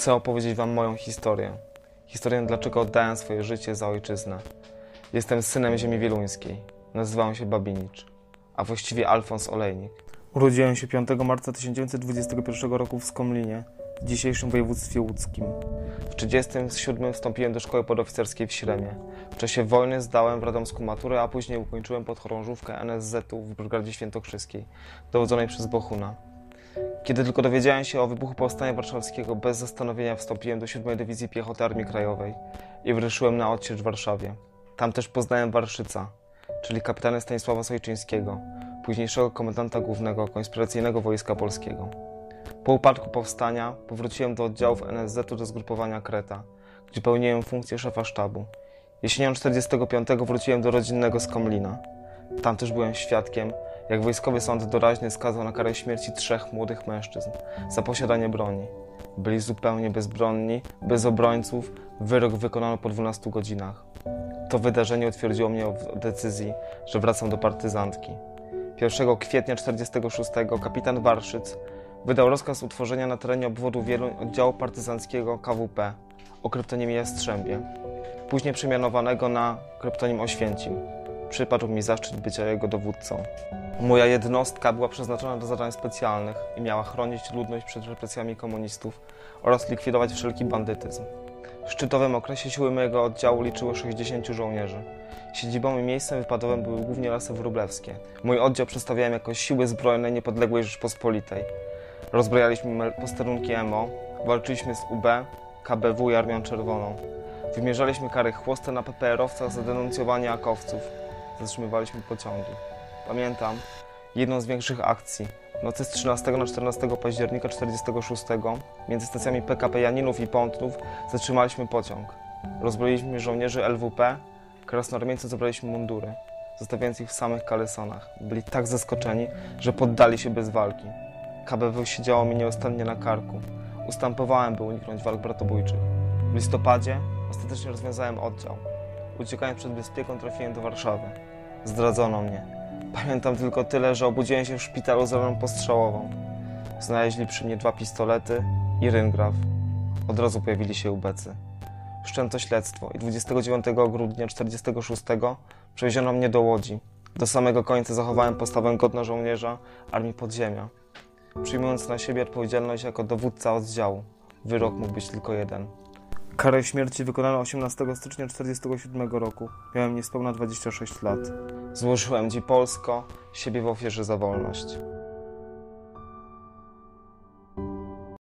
Chcę opowiedzieć wam moją historię. Historię, dlaczego oddałem swoje życie za ojczyznę. Jestem synem ziemi wieluńskiej. Nazywam się Babinicz, a właściwie Alfons Olejnik. Urodziłem się 5 marca 1921 roku w Skomlinie, w dzisiejszym województwie łódzkim. W 1937 wstąpiłem do szkoły podoficerskiej w Śremie. W czasie wojny zdałem w Radomsku maturę, a później ukończyłem podchorążówkę NSZ-u w Brygadzie Świętokrzyskiej, dowodzonej przez Bohuna. Kiedy tylko dowiedziałem się o wybuchu Powstania Warszawskiego, bez zastanowienia wstąpiłem do 7. Dywizji Piechoty Armii Krajowej i wyruszyłem na odsiecz w Warszawie. Tam też poznałem Warszyca, czyli kapitana Stanisława Sojczyńskiego, późniejszego komendanta głównego Konspiracyjnego Wojska Polskiego. Po upadku powstania powróciłem do oddziałów NSZ-u do zgrupowania Kreta, gdzie pełniłem funkcję szefa sztabu. Jesienią 1945 wróciłem do rodzinnego Skomlina. Tam też byłem świadkiem, jak wojskowy sąd doraźny skazał na karę śmierci 3 młodych mężczyzn za posiadanie broni. Byli zupełnie bezbronni, bez obrońców, wyrok wykonano po 12 godzinach. To wydarzenie utwierdziło mnie w decyzji, że wracam do partyzantki. 1 kwietnia 1946 kapitan Warszyc wydał rozkaz utworzenia na terenie obwodu Wieluń oddziału partyzanckiego KWP o kryptonimie Jastrzębie, później przemianowanego na kryptonim Oświęcim. Przypadł mi zaszczyt bycia jego dowódcą. Moja jednostka była przeznaczona do zadań specjalnych i miała chronić ludność przed represjami komunistów oraz likwidować wszelki bandytyzm. W szczytowym okresie siły mojego oddziału liczyły 60 żołnierzy. Siedzibą i miejscem wypadowym były głównie Lasy Wróblewskie. Mój oddział przedstawiałem jako siły zbrojne niepodległej Rzeczpospolitej. Rozbrajaliśmy posterunki MO, walczyliśmy z UB, KBW i Armią Czerwoną. Wymierzaliśmy kary chłoste na PPR-owcach za denuncjowanie akowców. Zatrzymywaliśmy pociągi. Pamiętam jedną z większych akcji. W nocy z 13 na 14 października 1946 między stacjami PKP Janinów i Pątnów zatrzymaliśmy pociąg. Rozbroiliśmy żołnierzy LWP, krasnoarmieńcy zabraliśmy mundury, zostawiając ich w samych kalesonach. Byli tak zaskoczeni, że poddali się bez walki. KBW siedziało mi nieustannie na karku. Ustępowałem, by uniknąć walk bratobójczych. W listopadzie ostatecznie rozwiązałem oddział. Uciekając przed bezpieką trafiłem do Warszawy. Zdradzono mnie. Pamiętam tylko tyle, że obudziłem się w szpitalu z raną postrzałową. Znaleźli przy mnie 2 pistolety i ryngraf. Od razu pojawili się ubecy. Wszczęto śledztwo i 29 grudnia 1946 przewieziono mnie do Łodzi. Do samego końca zachowałem postawę godna żołnierza Armii Podziemia, przyjmując na siebie odpowiedzialność jako dowódca oddziału. Wyrok mógł być tylko jeden. Karę śmierci wykonano 18 stycznia 1947 roku. Miałem niespełna 26 lat. Złożyłem Ci, Polsko, siebie w ofierze za wolność.